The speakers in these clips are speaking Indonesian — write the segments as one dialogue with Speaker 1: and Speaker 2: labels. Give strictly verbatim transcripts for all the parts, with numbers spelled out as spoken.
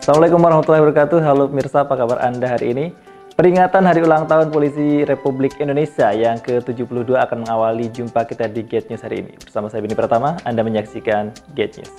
Speaker 1: Assalamualaikum warahmatullahi wabarakatuh. Halo pemirsa, apa kabar Anda hari ini? Peringatan Hari Ulang Tahun Polisi Republik Indonesia yang ke tujuh puluh dua akan mengawali jumpa kita di Get News hari ini. Bersama saya Beni Pratama, Anda menyaksikan Get News.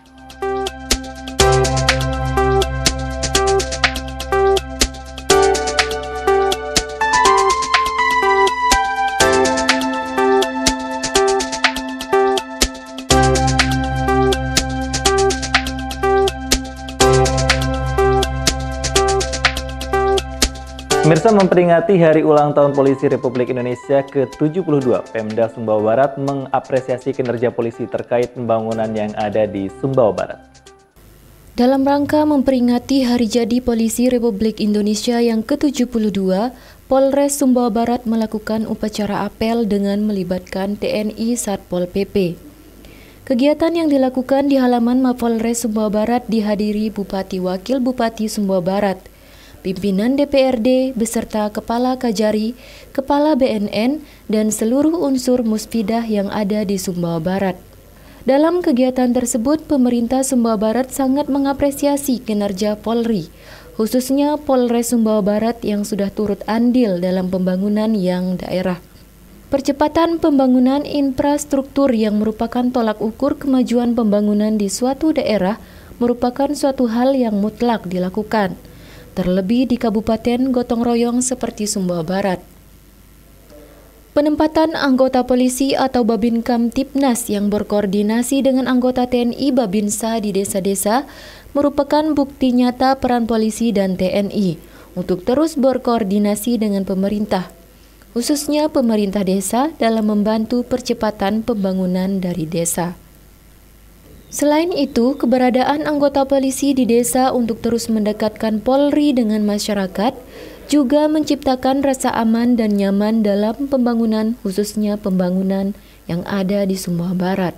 Speaker 1: Pemirsa, memperingati Hari Ulang Tahun Polisi Republik Indonesia ke tujuh puluh dua, Pemda Sumbawa Barat mengapresiasi kinerja polisi terkait pembangunan yang ada di Sumbawa Barat.
Speaker 2: Dalam rangka memperingati Hari Jadi Polisi Republik Indonesia yang ke tujuh puluh dua, Polres Sumbawa Barat melakukan upacara apel dengan melibatkan T N I Satpol P P. Kegiatan yang dilakukan di halaman Mapolres Sumbawa Barat dihadiri Bupati Wakil Bupati Sumbawa Barat, pimpinan D P R D beserta Kepala Kajari, Kepala B N N, dan seluruh unsur Muspidah yang ada di Sumbawa Barat. Dalam kegiatan tersebut, pemerintah Sumbawa Barat sangat mengapresiasi kinerja Polri, khususnya Polres Sumbawa Barat yang sudah turut andil dalam pembangunan yang daerah. Percepatan pembangunan infrastruktur yang merupakan tolak ukur kemajuan pembangunan di suatu daerah merupakan suatu hal yang mutlak dilakukan, terlebih di kabupaten gotong royong seperti Sumbawa Barat. Penempatan anggota polisi atau Babin Kamtibnas yang berkoordinasi dengan anggota T N I Babinsa di desa-desa merupakan bukti nyata peran polisi dan T N I untuk terus berkoordinasi dengan pemerintah, khususnya pemerintah desa dalam membantu percepatan pembangunan dari desa. Selain itu, keberadaan anggota polisi di desa untuk terus mendekatkan Polri dengan masyarakat juga menciptakan rasa aman dan nyaman dalam pembangunan, khususnya pembangunan yang ada di Sumbawa Barat.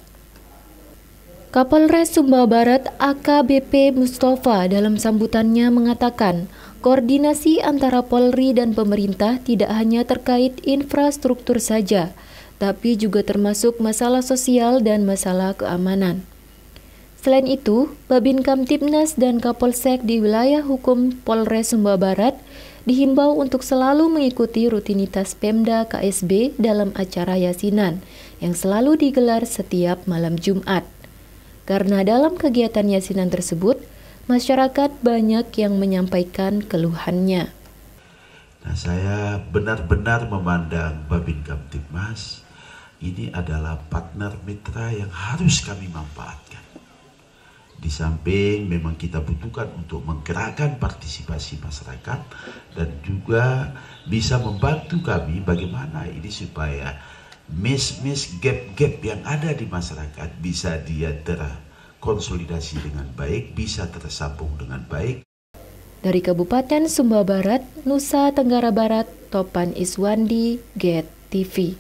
Speaker 2: Kapolres Sumbawa Barat A K B P Mustafa dalam sambutannya mengatakan, koordinasi antara Polri dan pemerintah tidak hanya terkait infrastruktur saja, tapi juga termasuk masalah sosial dan masalah keamanan. Selain itu, Babin Kamtibnas dan Kapolsek di wilayah hukum Polres Sumbawa Barat dihimbau untuk selalu mengikuti rutinitas Pemda K S B dalam acara yasinan yang selalu digelar setiap malam Jumat. Karena dalam kegiatan yasinan tersebut, masyarakat banyak yang menyampaikan keluhannya.
Speaker 3: Nah, saya benar-benar memandang Babin Kamtibmas ini adalah partner mitra yang harus kami manfaatkan. Di samping memang kita butuhkan untuk menggerakkan partisipasi masyarakat dan juga bisa membantu kami bagaimana ini supaya miss-miss gap-gap yang ada di masyarakat bisa dia terkonsolidasi dengan baik, bisa tersambung dengan baik.
Speaker 2: Dari Kabupaten Sumbawa Barat, Nusa Tenggara Barat, Topan Iswandi, Get T V.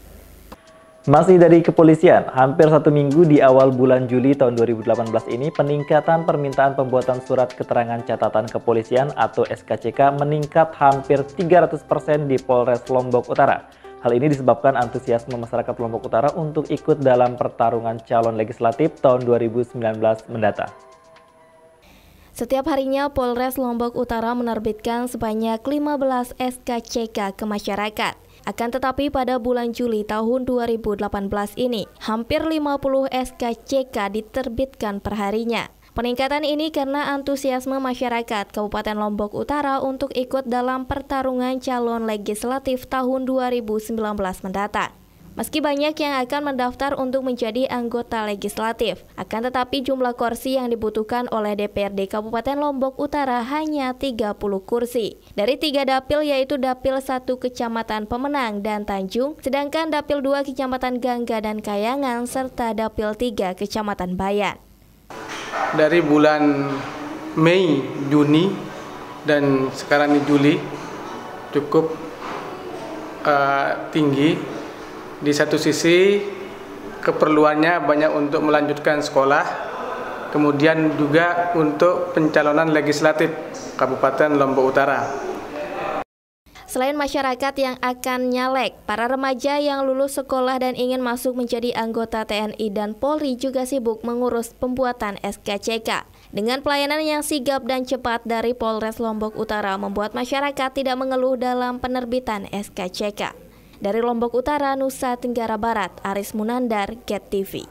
Speaker 1: Masih dari kepolisian, hampir satu minggu di awal bulan Juli tahun dua ribu delapan belas ini, peningkatan permintaan pembuatan surat keterangan catatan kepolisian atau S K C K meningkat hampir tiga ratus persen di Polres Lombok Utara. Hal ini disebabkan antusiasme masyarakat Lombok Utara untuk ikut dalam pertarungan calon legislatif tahun dua ribu sembilan belas mendatang.
Speaker 4: Setiap harinya Polres Lombok Utara menerbitkan sebanyak lima belas S K C K ke masyarakat. Akan tetapi pada bulan Juli tahun dua ribu delapan belas ini, hampir lima puluh S K C K diterbitkan perharinya. Peningkatan ini karena antusiasme masyarakat Kabupaten Lombok Utara untuk ikut dalam pertarungan calon legislatif tahun dua ribu sembilan belas mendatang. Meski banyak yang akan mendaftar untuk menjadi anggota legislatif, akan tetapi jumlah kursi yang dibutuhkan oleh D P R D Kabupaten Lombok Utara hanya tiga puluh kursi. Dari tiga dapil yaitu Dapil satu Kecamatan Pemenang dan Tanjung, sedangkan Dapil dua Kecamatan Gangga dan Kayangan, serta Dapil tiga Kecamatan Bayan.
Speaker 5: Dari bulan Mei, Juni, dan sekarang di Juli cukup uh, tinggi. Di satu sisi keperluannya banyak untuk melanjutkan sekolah, kemudian juga untuk pencalonan legislatif Kabupaten Lombok Utara.
Speaker 4: Selain masyarakat yang akan nyalek, para remaja yang lulus sekolah dan ingin masuk menjadi anggota T N I dan Polri juga sibuk mengurus pembuatan S K C K. Dengan pelayanan yang sigap dan cepat dari Polres Lombok Utara membuat masyarakat tidak mengeluh dalam penerbitan S K C K. Dari Lombok Utara, Nusa Tenggara Barat, Aris Munandar, Get T V.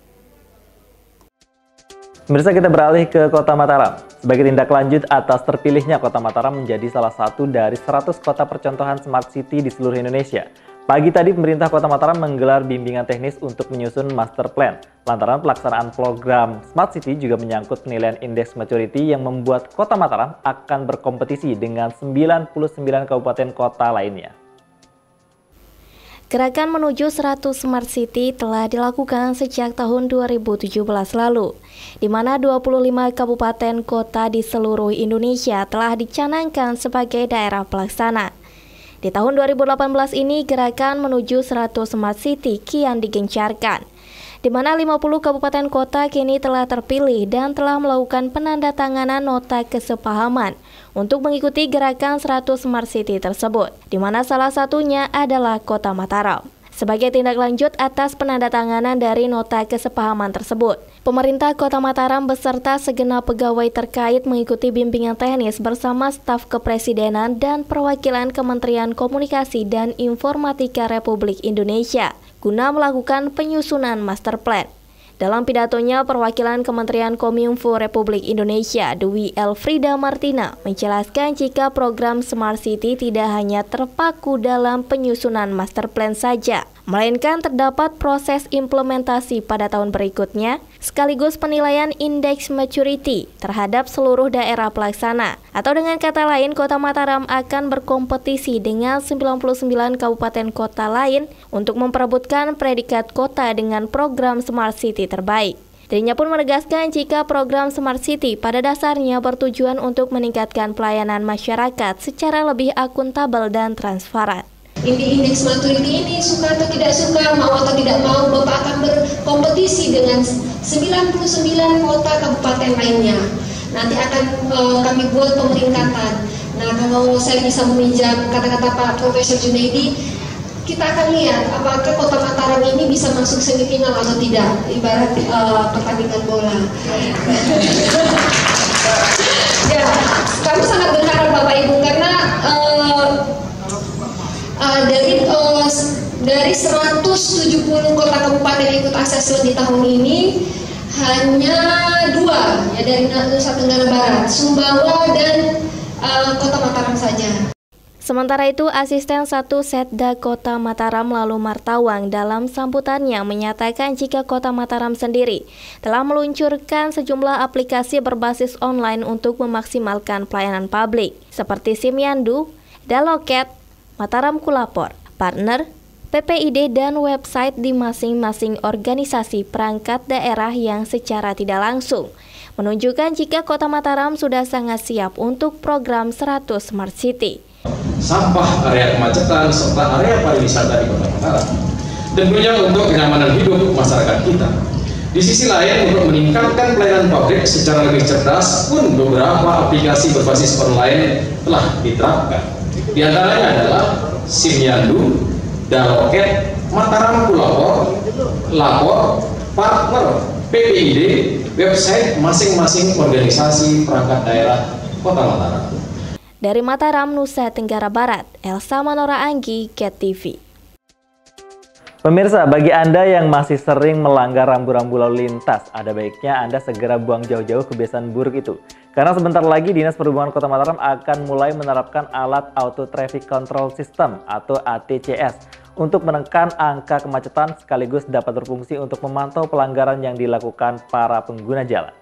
Speaker 1: Pemirsa, kita beralih ke Kota Mataram. Sebagai tindak lanjut atas terpilihnya Kota Mataram menjadi salah satu dari seratus kota percontohan Smart City di seluruh Indonesia. Pagi tadi pemerintah Kota Mataram menggelar bimbingan teknis untuk menyusun master plan. Lantaran pelaksanaan program Smart City juga menyangkut penilaian indeks maturity yang membuat Kota Mataram akan berkompetisi dengan sembilan puluh sembilan kabupaten kota lainnya.
Speaker 4: Gerakan menuju seratus Smart City telah dilakukan sejak tahun dua ribu tujuh belas lalu, di mana dua puluh lima kabupaten kota di seluruh Indonesia telah dicanangkan sebagai daerah pelaksana. Di tahun dua ribu delapan belas ini, gerakan menuju seratus Smart City kian digencarkan, di mana lima puluh kabupaten kota kini telah terpilih dan telah melakukan penandatanganan nota kesepahaman untuk mengikuti gerakan seratus Smart City tersebut, di mana salah satunya adalah Kota Mataram. Sebagai tindak lanjut atas penandatanganan dari nota kesepahaman tersebut, pemerintah Kota Mataram beserta segenap pegawai terkait mengikuti bimbingan teknis bersama staf kepresidenan dan perwakilan Kementerian Komunikasi dan Informatika Republik Indonesia guna melakukan penyusunan master plan. Dalam pidatonya, perwakilan Kementerian Kominfo Republik Indonesia, Dewi Elfrida Martina, menjelaskan jika program Smart City tidak hanya terpaku dalam penyusunan master plan saja, melainkan terdapat proses implementasi pada tahun berikutnya, sekaligus penilaian indeks maturity terhadap seluruh daerah pelaksana. Atau dengan kata lain, Kota Mataram akan berkompetisi dengan sembilan puluh sembilan kabupaten kota lain untuk memperebutkan predikat kota dengan program Smart City terbaik. Dirinya pun menegaskan jika program Smart City pada dasarnya bertujuan untuk meningkatkan pelayanan masyarakat secara lebih akuntabel dan transparan.
Speaker 6: Ini indeks maturity ini suka atau tidak suka, mau atau tidak mau, Bapak akan berkompetisi dengan sembilan puluh sembilan kota kabupaten lainnya. Nanti akan uh, kami buat pemeringkatan. Nah, kalau saya bisa meminjam kata-kata Pak Profesor Junaidi, kita akan lihat apakah Kota Mataram ini bisa masuk semifinal atau tidak, ibarat uh, pertandingan bola. Ya, kami sangat berharap Bapak Ibu karena uh, uh, dari uh, dari seratus tujuh puluh kota kabupaten yang ikut asesmen di tahun ini hanya dua ya dari Nusa Tenggara Barat, Sumbawa dan uh, Kota Mataram saja.
Speaker 4: Sementara itu, Asisten satu Setda Kota Mataram Lalu Martawang dalam sambutannya menyatakan jika Kota Mataram sendiri telah meluncurkan sejumlah aplikasi berbasis online untuk memaksimalkan pelayanan publik seperti SIMYandu, Daloket, Mataram Kulapor, Partner, P P I D dan website di masing-masing organisasi perangkat daerah yang secara tidak langsung menunjukkan jika Kota Mataram sudah sangat siap untuk program seratus Smart City.
Speaker 7: Sampah, area kemacetan, serta area pariwisata di Kota Mataram. Tentunya untuk kenyamanan hidup masyarakat kita. Di sisi lain, untuk meningkatkan pelayanan publik secara lebih cerdas pun beberapa aplikasi berbasis online telah diterapkan. Di antaranya adalah SIMYandu, Daloket, Mataram Kulapor, Lapor, Partner, P P I D, website masing-masing organisasi perangkat daerah Kota Mataram.
Speaker 4: Dari Mataram, Nusa Tenggara Barat, Elsa Manora Anggi, Get T V.
Speaker 1: Pemirsa, bagi Anda yang masih sering melanggar rambu-rambu lalu lintas, ada baiknya Anda segera buang jauh-jauh kebiasaan buruk itu. Karena sebentar lagi Dinas Perhubungan Kota Mataram akan mulai menerapkan alat Auto Traffic Control System atau A T C S untuk menekan angka kemacetan sekaligus dapat berfungsi untuk memantau pelanggaran yang dilakukan para pengguna jalan.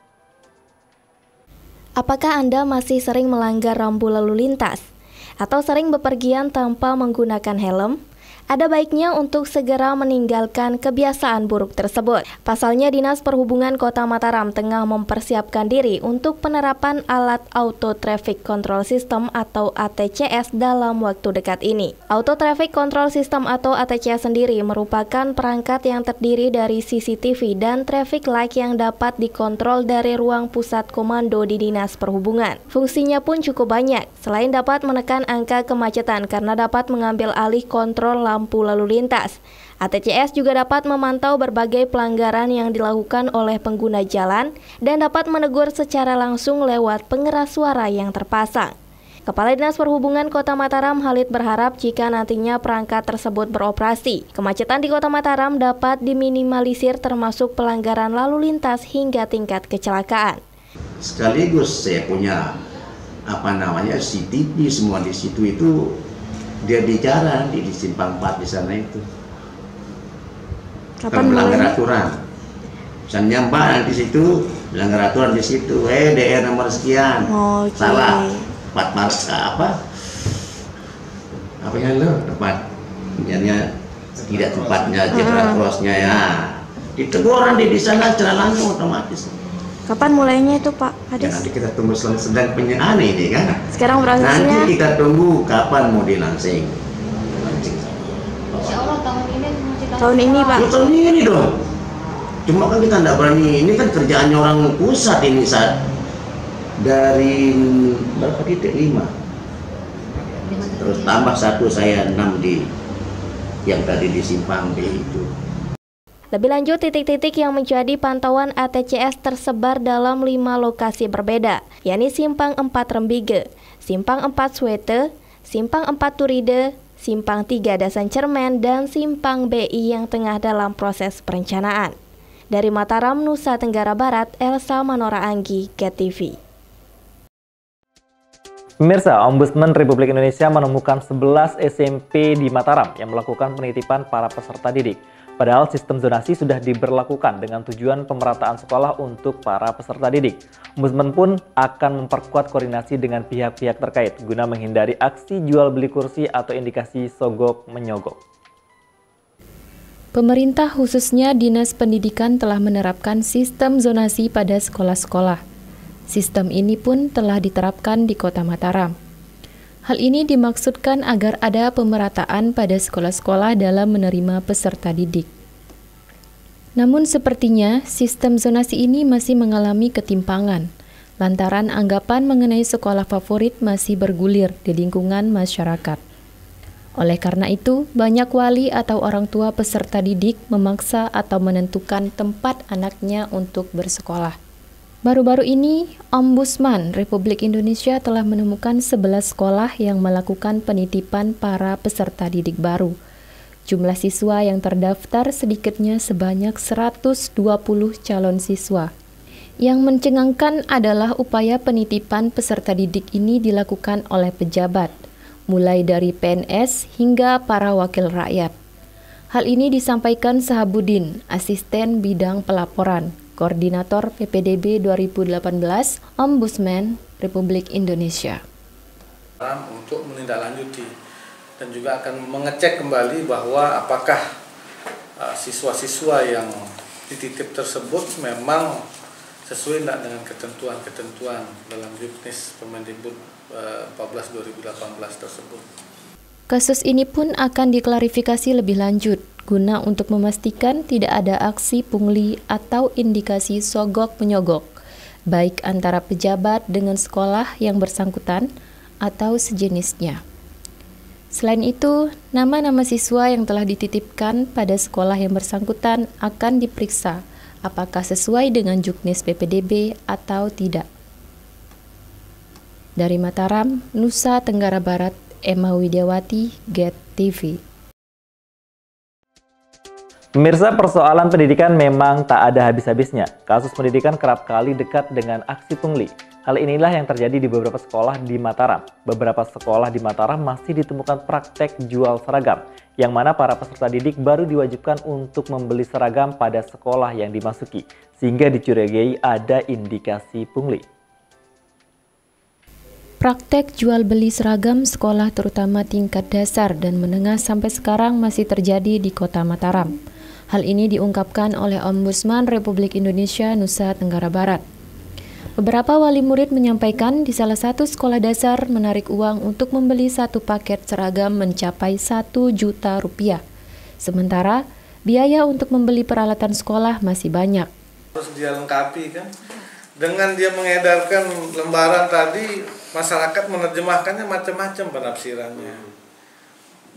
Speaker 4: Apakah Anda masih sering melanggar rambu lalu lintas atau sering bepergian tanpa menggunakan helm? Ada baiknya untuk segera meninggalkan kebiasaan buruk tersebut. Pasalnya, Dinas Perhubungan Kota Mataram tengah mempersiapkan diri untuk penerapan alat Auto Traffic Control System atau A T C S dalam waktu dekat ini. Auto Traffic Control System atau A T C S sendiri merupakan perangkat yang terdiri dari C C T V dan traffic light yang dapat dikontrol dari ruang pusat komando di Dinas Perhubungan. Fungsinya pun cukup banyak, selain dapat menekan angka kemacetan karena dapat mengambil alih kontrol lampu lampu lalu lintas. A T C S juga dapat memantau berbagai pelanggaran yang dilakukan oleh pengguna jalan dan dapat menegur secara langsung lewat pengeras suara yang terpasang. Kepala Dinas Perhubungan Kota Mataram Halid berharap jika nantinya perangkat tersebut beroperasi, kemacetan di Kota Mataram dapat diminimalisir termasuk pelanggaran lalu lintas hingga tingkat kecelakaan.
Speaker 8: Sekaligus saya punya apa namanya C C T V semua di situ, itu dia bicara di, di simpang empat di sana itu. Kapan melanggar aturan? Misalnya Mbak di situ melanggar aturan di situ, eh D R nomor sekian, oh, okay. Salah, empat marka apa? Apa yang lo tepat? Misalnya tidak tempatnya zebra crossnya ya. Ditegur nanti di sana secara langsung otomatis.
Speaker 9: Kapan mulainya itu Pak Hades?
Speaker 8: Ya, nanti kita tunggu sedang penyiaran ini kan.
Speaker 9: Sekarang prosesnya.
Speaker 8: Nanti kita tunggu kapan mau dilansing.
Speaker 9: Insya Allah tahun ini. Tahun ini Pak.
Speaker 8: Ya, tahun ini dong. Cuma kan kita tidak berani. Ini kan kerjaannya orang pusat ini saat dari berapa titik lima. Terus tambah satu saya enam di yang tadi di simpang B itu.
Speaker 4: Lebih lanjut, titik-titik yang menjadi pantauan A T C S tersebar dalam lima lokasi berbeda, yakni Simpang empat Rembige, Simpang empat Swete, Simpang empat Turide, Simpang tiga Dasan Cermen, dan Simpang B I yang tengah dalam proses perencanaan. Dari Mataram, Nusa Tenggara Barat, Elsa Manora Anggi, Get T V.
Speaker 1: Pemirsa, Ombudsman Republik Indonesia menemukan sebelas S M P di Mataram yang melakukan penitipan para peserta didik. Padahal sistem zonasi sudah diberlakukan dengan tujuan pemerataan sekolah untuk para peserta didik. Ombudsman pun akan memperkuat koordinasi dengan pihak-pihak terkait guna menghindari aksi jual beli kursi atau indikasi sogok menyogok.
Speaker 2: Pemerintah khususnya Dinas Pendidikan telah menerapkan sistem zonasi pada sekolah-sekolah. Sistem ini pun telah diterapkan di Kota Mataram. Hal ini dimaksudkan agar ada pemerataan pada sekolah-sekolah dalam menerima peserta didik. Namun sepertinya sistem zonasi ini masih mengalami ketimpangan, lantaran anggapan mengenai sekolah favorit masih bergulir di lingkungan masyarakat. Oleh karena itu, banyak wali atau orang tua peserta didik memaksa atau menentukan tempat anaknya untuk bersekolah. Baru-baru ini, Ombudsman Republik Indonesia telah menemukan sebelas sekolah yang melakukan penitipan para peserta didik baru. Jumlah siswa yang terdaftar sedikitnya sebanyak seratus dua puluh calon siswa. Yang mencengangkan adalah upaya penitipan peserta didik ini dilakukan oleh pejabat, mulai dari P N S hingga para wakil rakyat. Hal ini disampaikan Sahabudin, Asisten Bidang Pelaporan, Koordinator P P D B dua ribu delapan belas, Ombudsman Republik Indonesia.
Speaker 5: Untuk menindaklanjuti dan juga akan mengecek kembali bahwa apakah siswa-siswa uh, yang dititip tersebut memang sesuai tidak dengan ketentuan-ketentuan dalam Juknis Permendikbud uh, empat belas dua ribu delapan belas tersebut.
Speaker 2: Kasus ini pun akan diklarifikasi lebih lanjut guna untuk memastikan tidak ada aksi pungli atau indikasi sogok menyogok, baik antara pejabat dengan sekolah yang bersangkutan atau sejenisnya. Selain itu, nama-nama siswa yang telah dititipkan pada sekolah yang bersangkutan akan diperiksa apakah sesuai dengan Juknis P P D B atau tidak. Dari Mataram, Nusa Tenggara Barat, Emma Widiawati, Get T V.
Speaker 1: Pemirsa, persoalan pendidikan memang tak ada habis-habisnya. Kasus pendidikan kerap kali dekat dengan aksi pungli. Hal inilah yang terjadi di beberapa sekolah di Mataram. Beberapa sekolah di Mataram masih ditemukan praktek jual seragam, yang mana para peserta didik baru diwajibkan untuk membeli seragam pada sekolah yang dimasuki, sehingga dicurigai ada indikasi pungli.
Speaker 2: Praktek jual beli seragam sekolah terutama tingkat dasar dan menengah sampai sekarang masih terjadi di Kota Mataram. Hal ini diungkapkan oleh Ombudsman Republik Indonesia Nusa Tenggara Barat. Beberapa wali murid menyampaikan di salah satu sekolah dasar menarik uang untuk membeli satu paket seragam mencapai satu juta rupiah. Sementara biaya untuk membeli peralatan sekolah masih banyak.
Speaker 5: Terus dia lengkapi kan, dengan dia mengedarkan lembaran tadi, masyarakat menerjemahkannya macam-macam penafsirannya.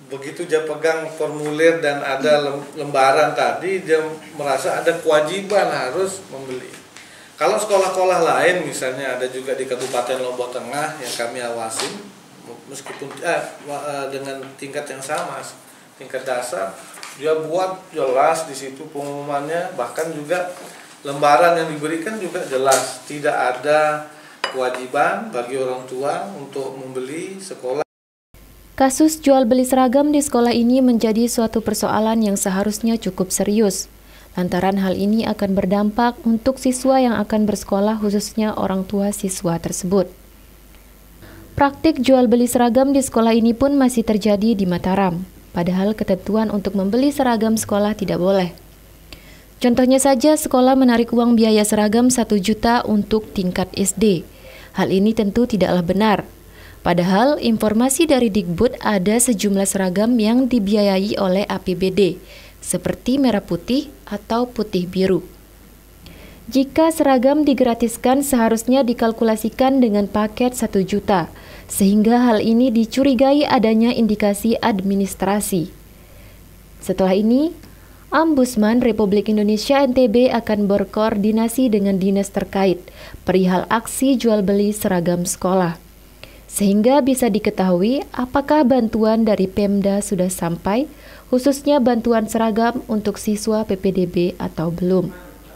Speaker 5: begitu dia pegang formulir dan ada lembaran tadi, dia merasa ada kewajiban harus membeli. Kalau sekolah-sekolah lain misalnya ada juga di Kabupaten Lombok Tengah yang kami awasin, meskipun eh, dengan tingkat yang sama, tingkat dasar, dia buat jelas di situ pengumumannya, bahkan juga lembaran yang diberikan juga jelas, tidak ada kewajiban bagi orang tua untuk membeli sekolah.
Speaker 2: Kasus jual beli seragam di sekolah ini menjadi suatu persoalan yang seharusnya cukup serius. Lantaran hal ini akan berdampak untuk siswa yang akan bersekolah, khususnya orang tua siswa tersebut. Praktik jual beli seragam di sekolah ini pun masih terjadi di Mataram, padahal ketentuan untuk membeli seragam sekolah tidak boleh. Contohnya saja sekolah menarik uang biaya seragam satu juta untuk tingkat S D. Hal ini tentu tidaklah benar. Padahal informasi dari Dikbud ada sejumlah seragam yang dibiayai oleh A P B D, seperti merah putih atau putih biru. Jika seragam digratiskan seharusnya dikalkulasikan dengan paket satu juta, sehingga hal ini dicurigai adanya indikasi administrasi. Setelah ini, Ombudsman Republik Indonesia N T B akan berkoordinasi dengan dinas terkait perihal aksi jual beli seragam sekolah, sehingga bisa diketahui apakah bantuan dari Pemda sudah sampai, khususnya bantuan seragam untuk siswa P P D B atau belum.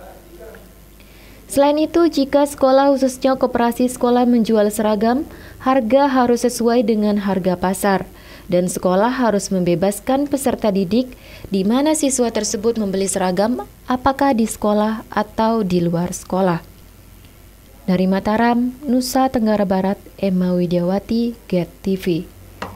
Speaker 2: Selain itu, jika sekolah khususnya koperasi sekolah menjual seragam, harga harus sesuai dengan harga pasar, dan sekolah harus membebaskan peserta didik di mana siswa tersebut membeli seragam, apakah di sekolah atau di luar sekolah. Dari Mataram, Nusa Tenggara Barat, Emma Widiawati, Get T V.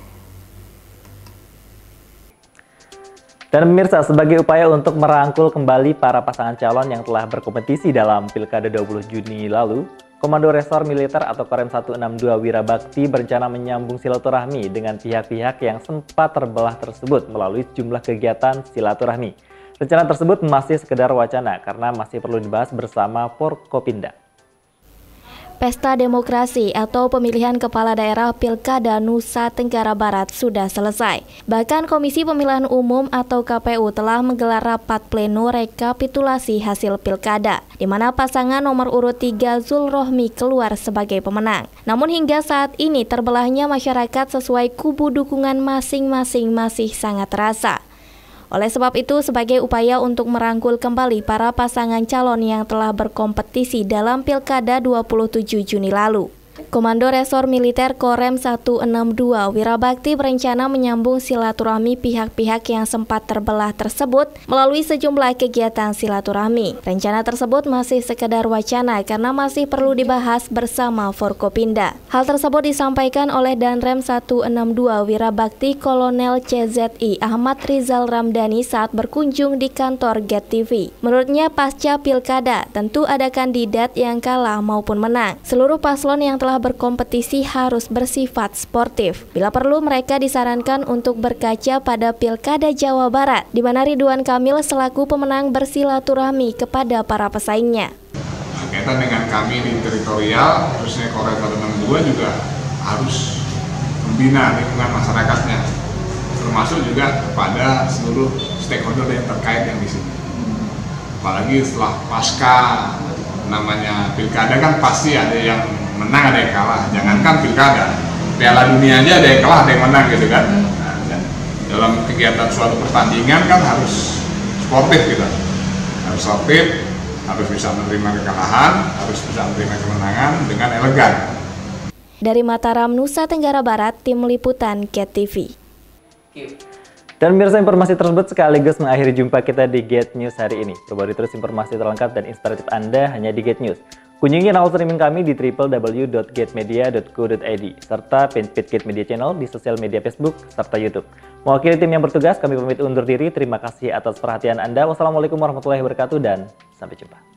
Speaker 1: Dan pemirsa, sebagai upaya untuk merangkul kembali para pasangan calon yang telah berkompetisi dalam Pilkada dua puluh Juni lalu, Komando Resor Militer atau Korem seratus enam puluh dua Wirabakti berencana menyambung silaturahmi dengan pihak-pihak yang sempat terbelah tersebut melalui sejumlah kegiatan silaturahmi. Rencana tersebut masih sekedar wacana karena masih perlu dibahas bersama Forkopimda.
Speaker 4: Pesta Demokrasi atau pemilihan kepala daerah Pilkada Nusa Tenggara Barat sudah selesai. Bahkan Komisi Pemilihan Umum atau K P U telah menggelar rapat pleno rekapitulasi hasil pilkada, di mana pasangan nomor urut tiga Zulrohmi keluar sebagai pemenang. Namun hingga saat ini terbelahnya masyarakat sesuai kubu dukungan masing-masing masih sangat terasa. Oleh sebab itu, sebagai upaya untuk merangkul kembali para pasangan calon yang telah berkompetisi dalam Pilkada dua puluh tujuh Juni lalu, Komando Resor Militer Korem seratus enam puluh dua Wirabakti berencana menyambung silaturahmi pihak-pihak yang sempat terbelah tersebut melalui sejumlah kegiatan silaturahmi. Rencana tersebut masih sekedar wacana karena masih perlu dibahas bersama Forkopimda. Hal tersebut disampaikan oleh Danrem seratus enam puluh dua Wirabakti Kolonel C Z I Ahmad Rizal Ramdhani saat berkunjung di kantor Get T V. Menurutnya, pasca pilkada tentu ada kandidat yang kalah maupun menang. Seluruh paslon yang telah berkompetisi harus bersifat sportif. Bila perlu, mereka disarankan untuk berkaca pada Pilkada Jawa Barat, di mana Ridwan Kamil selaku pemenang bersilaturahmi kepada para pesaingnya.
Speaker 10: Kaitan dengan kami di teritorial, khususnya Korem seratus enam puluh dua juga harus membina lingkungan masyarakatnya, termasuk juga kepada seluruh stakeholder yang terkait yang di sini. Apalagi setelah pasca namanya pilkada kan pasti ada yang menang, ada yang kalah. Jangankan pilkada, Piala Dunia aja ada yang kalah, ada yang menang gitu kan. Nah, dan dalam kegiatan suatu pertandingan kan harus sportif gitu, harus sportif, harus bisa menerima kekalahan, harus bisa menerima kemenangan dengan elegan.
Speaker 4: Dari Mataram, Nusa Tenggara Barat, Tim Liputan Get T V.
Speaker 1: Dan pemirsa, informasi tersebut sekaligus mengakhiri jumpa kita di Get News hari ini. Perbarui terus informasi terlengkap dan inspiratif Anda hanya di Get News. Kunjungi channel streaming kami di w w w dot get media dot co dot i d serta fanpage Get Media Channel di sosial media Facebook serta YouTube. Mewakili tim yang bertugas, kami pamit undur diri. Terima kasih atas perhatian Anda. Wassalamualaikum warahmatullahi wabarakatuh dan sampai jumpa.